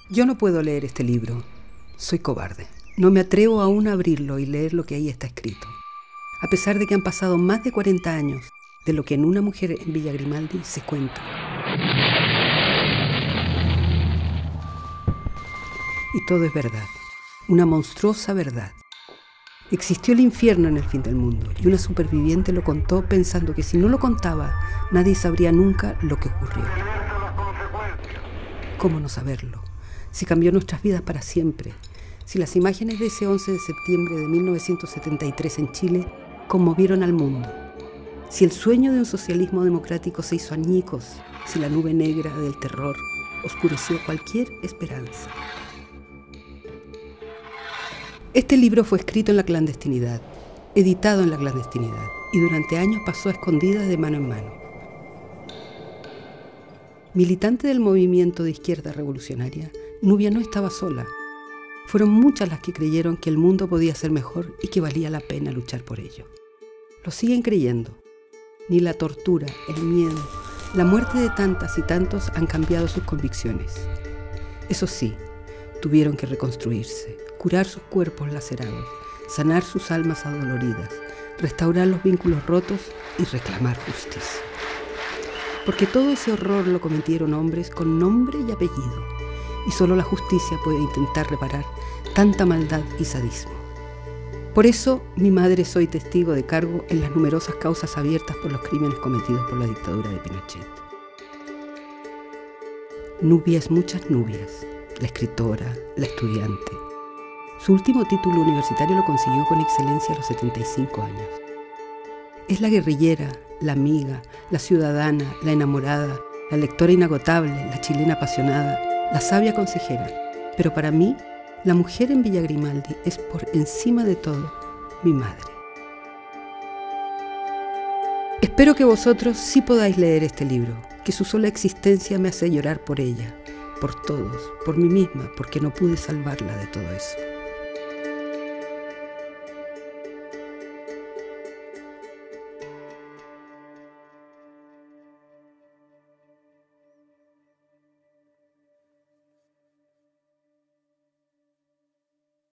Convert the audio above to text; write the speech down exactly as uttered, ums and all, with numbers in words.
Yo no puedo leer este libro. Soy cobarde. No me atrevo aún a abrirlo y leer lo que ahí está escrito. A pesar de que han pasado más de cuarenta años de lo que en Una mujer en Villa Grimaldi se cuenta. Y todo es verdad. Una monstruosa verdad. Existió el infierno en el fin del mundo y una superviviente lo contó pensando que si no lo contaba, nadie sabría nunca lo que ocurrió. ¿Cómo no saberlo? Si cambió nuestras vidas para siempre. Si las imágenes de ese once de septiembre de mil novecientos setenta y tres en Chile conmovieron al mundo. Si el sueño de un socialismo democrático se hizo añicos. Si la nube negra del terror oscureció cualquier esperanza. Este libro fue escrito en la clandestinidad, editado en la clandestinidad y durante años pasó a escondidas de mano en mano. Militante del movimiento de izquierda revolucionaria, Nubia no estaba sola. Fueron muchas las que creyeron que el mundo podía ser mejor y que valía la pena luchar por ello. Lo siguen creyendo. Ni la tortura, el miedo, la muerte de tantas y tantos han cambiado sus convicciones. Eso sí, tuvieron que reconstruirse, curar sus cuerpos lacerados, sanar sus almas adoloridas, restaurar los vínculos rotos y reclamar justicia. Porque todo ese horror lo cometieron hombres con nombre y apellido, y solo la justicia puede intentar reparar tanta maldad y sadismo. Por eso, mi madre es hoy testigo de cargo en las numerosas causas abiertas por los crímenes cometidos por la dictadura de Pinochet. Nubia es muchas Nubias, la escritora, la estudiante. Su último título universitario lo consiguió con excelencia a los setenta y cinco años. Es la guerrillera, la amiga, la ciudadana, la enamorada, la lectora inagotable, la chilena apasionada, la sabia consejera. Pero para mí, la mujer en Villa Grimaldi es por encima de todo mi madre. Espero que vosotros sí podáis leer este libro, que su sola existencia me hace llorar por ella, por todos, por mí misma, porque no pude salvarla de todo eso.